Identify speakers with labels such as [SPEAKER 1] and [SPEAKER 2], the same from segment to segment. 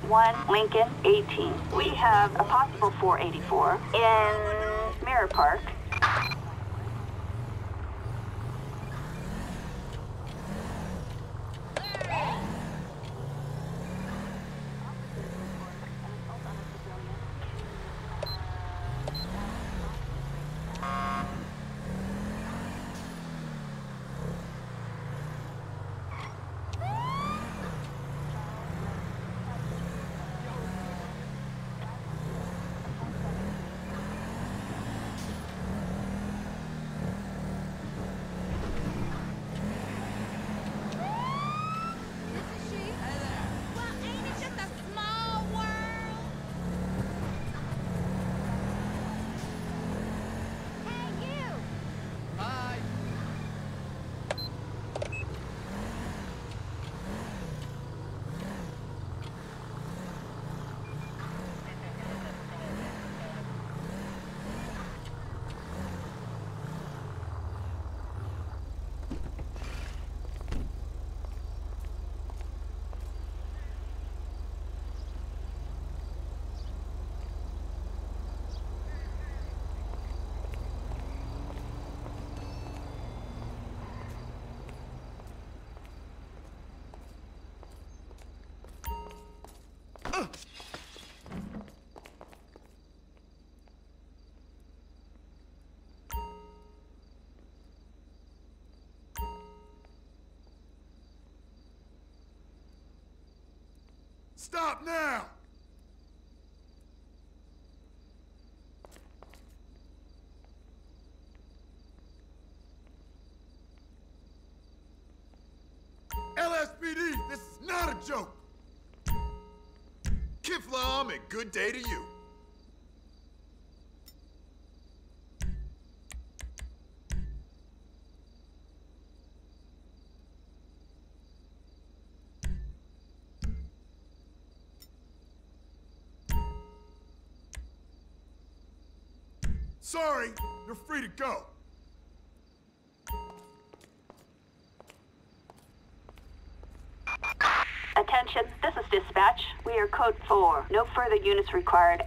[SPEAKER 1] 1 Lincoln 18. We have a possible 484 in Mirror Park.
[SPEAKER 2] Stop now! LSPD, this is not a joke! Kiflam and good day to you. Sorry, you're free to go.
[SPEAKER 1] Attention, this is dispatch. We are code 4. No further units required.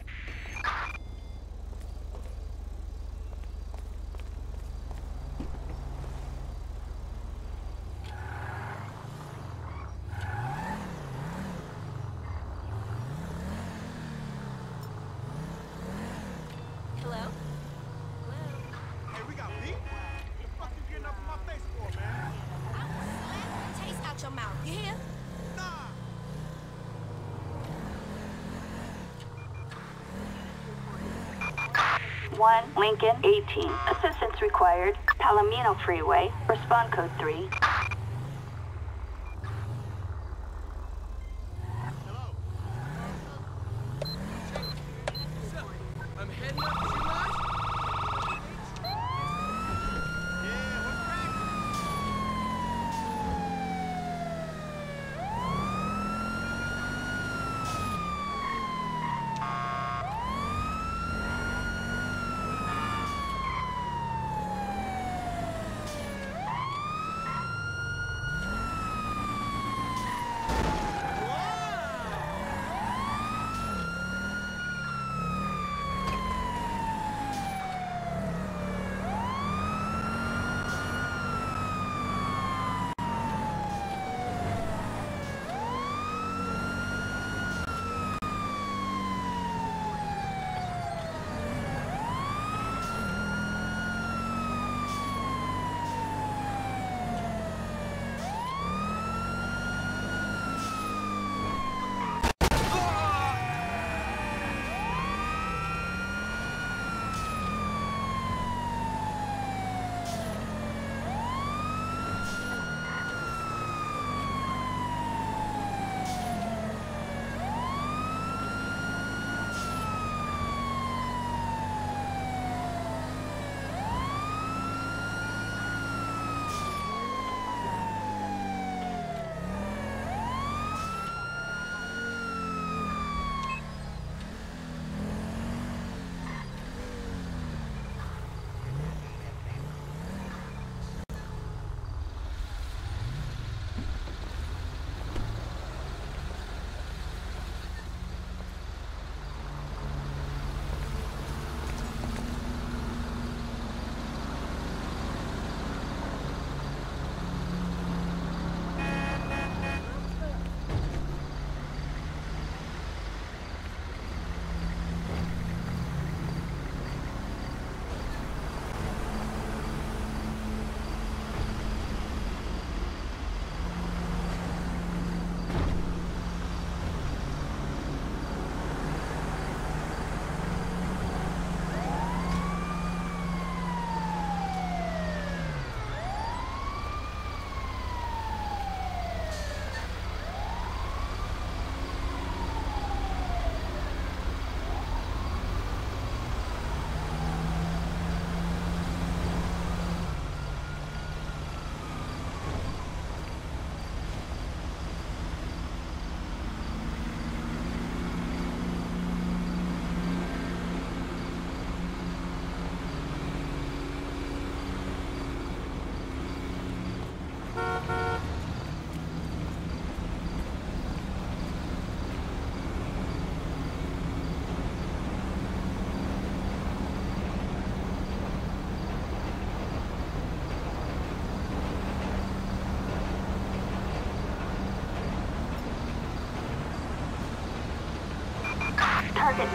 [SPEAKER 1] One Lincoln 18. Assistance required. Palomino Freeway. Respond code 3.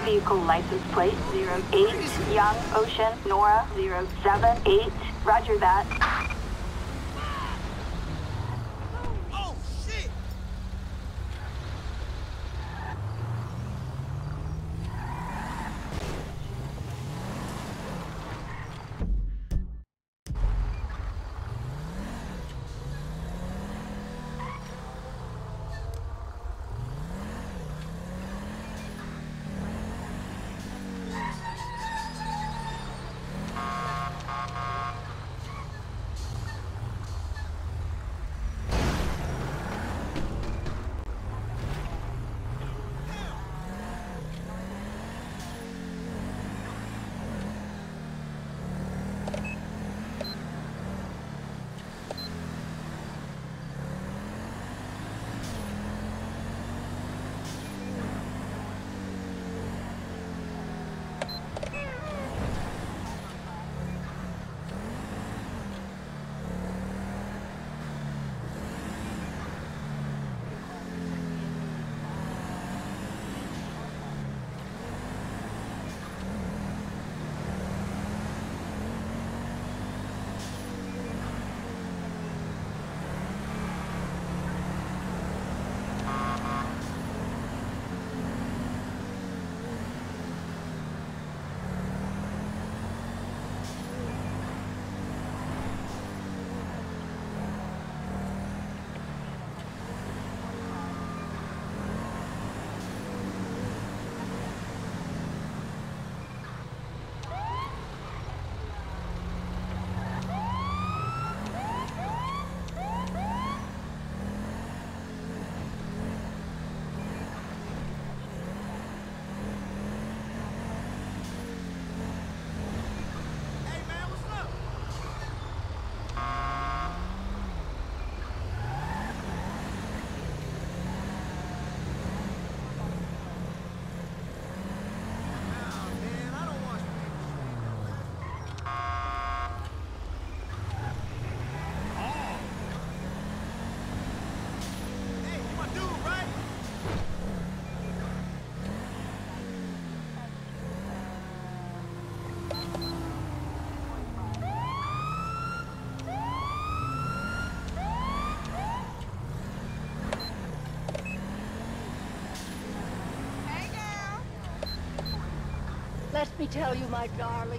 [SPEAKER 1] Vehicle license plate 08, Young Ocean, Nora 078. Roger that.
[SPEAKER 2] Oh, shit!
[SPEAKER 3] Let me tell you, my darling.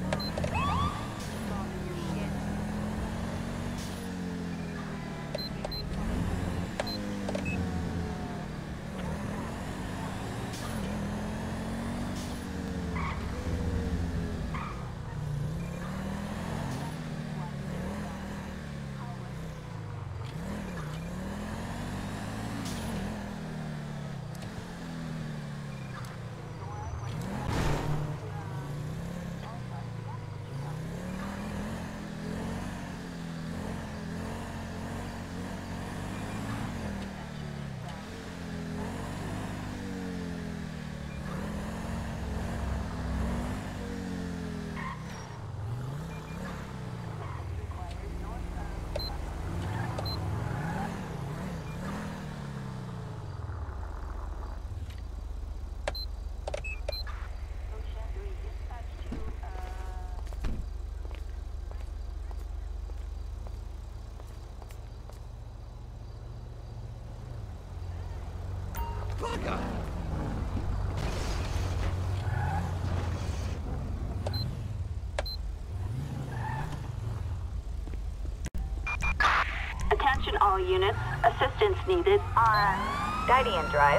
[SPEAKER 1] Attention all units. Assistance needed on Guardian Drive.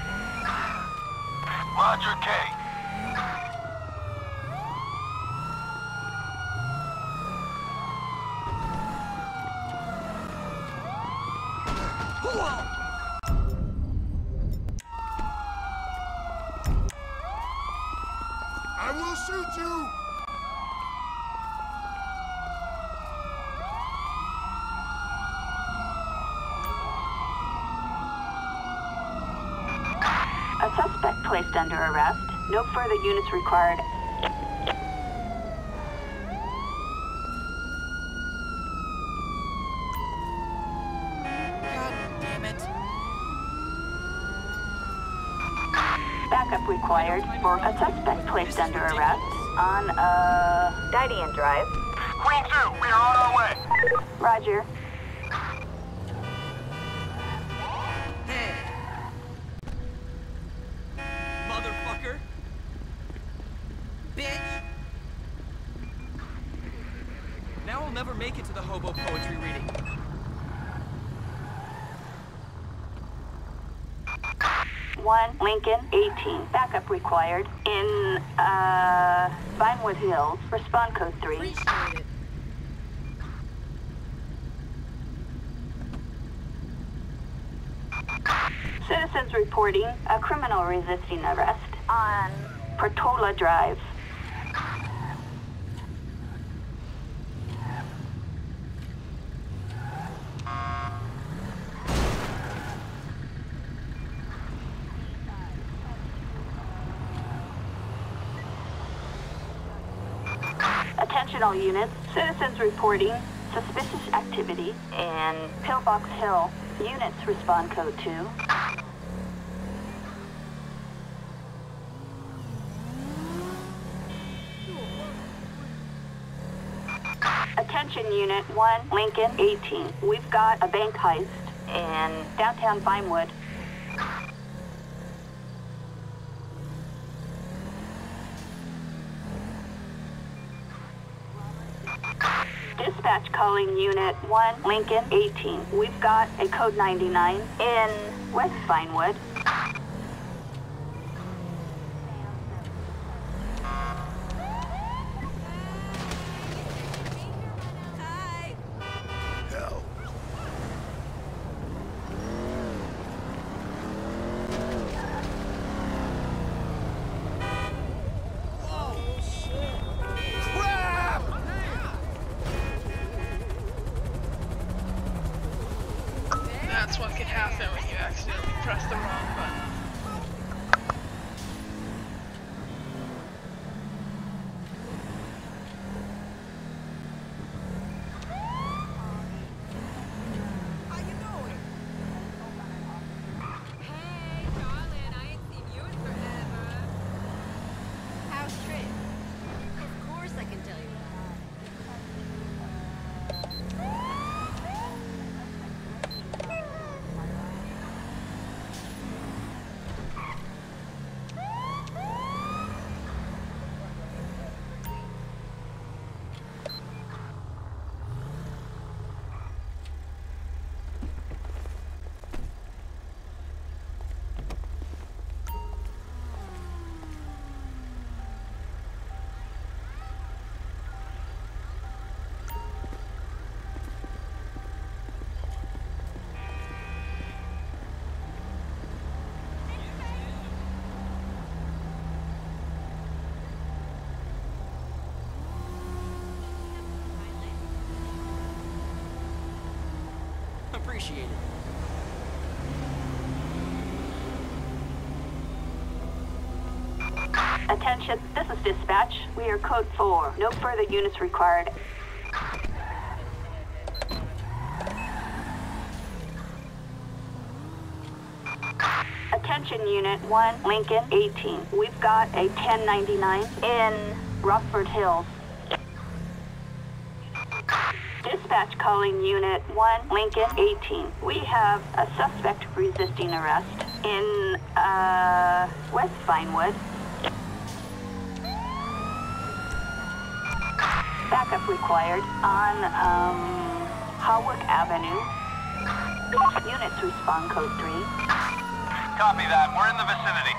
[SPEAKER 2] Roger, K. I will shoot you!
[SPEAKER 1] A suspect placed under arrest. No further units required.
[SPEAKER 4] God damn it.
[SPEAKER 1] Backup required. required for a suspect placed under arrest on Didion Drive.
[SPEAKER 2] Queen 2, we are on our way.
[SPEAKER 1] Roger.
[SPEAKER 4] Hey! Motherfucker! Bitch! Now I'll never make it to the hobo poetry reading.
[SPEAKER 1] One Lincoln 18. Backup required in Vinewood Hills. Respond code 3.
[SPEAKER 3] Appreciate it.
[SPEAKER 1] Citizens reporting a criminal resisting arrest on Portola Drive. Attention all units. Citizens reporting suspicious activity in Pillbox Hill. Units respond code 2. Attention Unit 1, Lincoln 18. We've got a bank heist in downtown Vinewood. Dispatch calling Unit 1, Lincoln 18. We've got a code 99 in West Vinewood.
[SPEAKER 2] Hell.
[SPEAKER 5] That's what can happen when you accidentally press the wrong button.
[SPEAKER 3] How you doing? Hey, darling, I ain't seen you in forever. How's Trish? Of course I can tell you that.
[SPEAKER 4] Appreciate it.
[SPEAKER 1] Attention, this is dispatch. We are code 4. No further units required. Attention Unit 1, Lincoln 18. We've got a 1099 in Rockford Hills. Dispatch calling Unit 1, Lincoln 18. We have a suspect resisting arrest in West Vinewood. Backup required on Hawick Avenue. Units respond code 3.
[SPEAKER 2] Copy that. We're in the vicinity.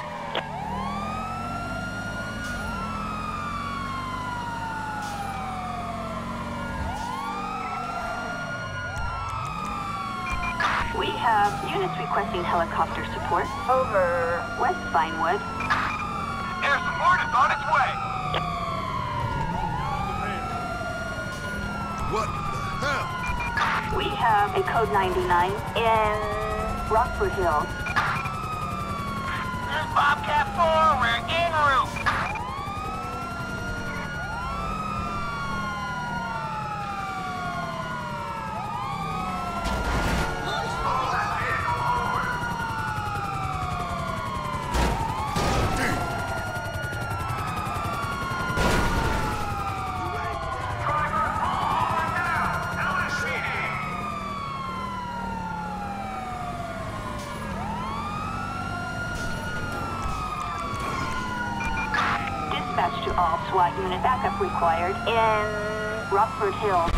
[SPEAKER 1] We have units requesting helicopter support over West Vinewood.
[SPEAKER 2] Air support is on its way. What the hell?
[SPEAKER 1] We have a code 99 in Rockford Hills.
[SPEAKER 2] This is Bobcat 4. We're en route.
[SPEAKER 1] SWAT unit backup required in Rockford Hills.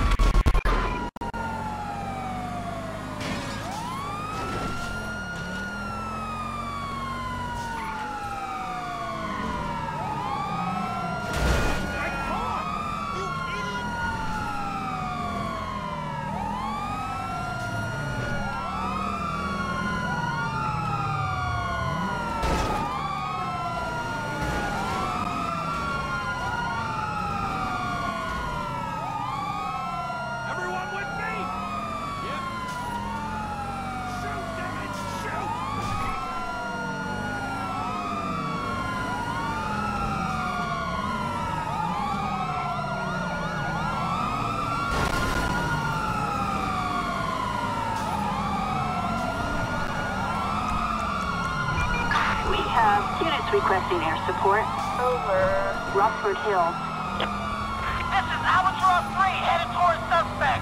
[SPEAKER 1] Units requesting air support. Over. Rockford Hills.
[SPEAKER 6] This is Albatross 3, headed towards suspect.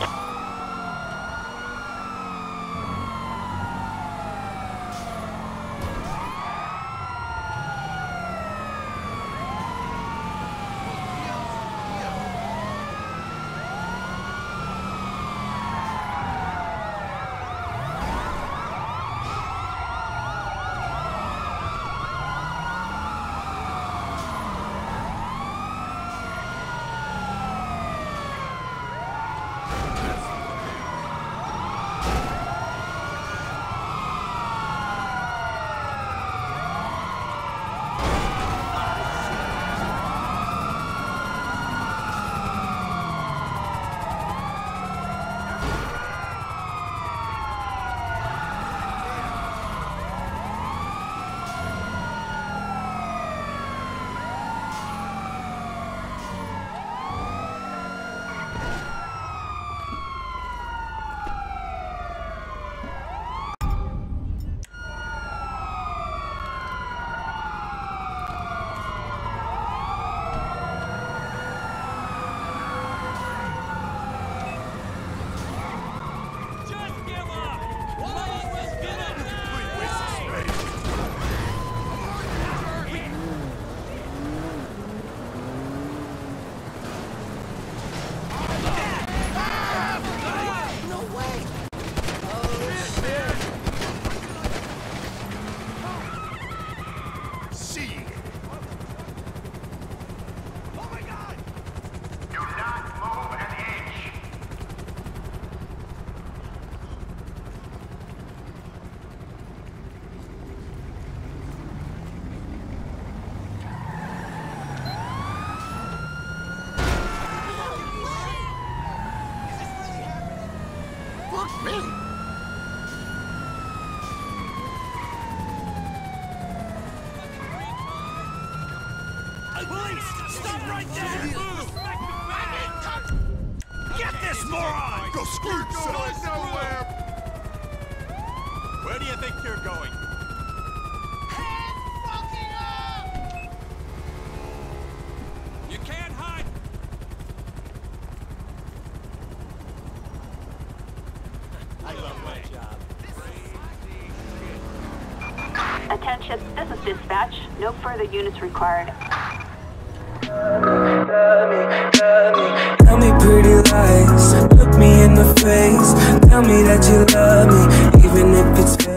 [SPEAKER 7] Police! Stop right there! Get this moron!
[SPEAKER 2] Go screw yourself! Nowhere!
[SPEAKER 7] Where do you think you're going? You can't hide! I love my job.
[SPEAKER 1] Attention, this is dispatch. No further units required.
[SPEAKER 8] Tell me pretty lies, look me in the face. Tell me that you love me, even if it's fake.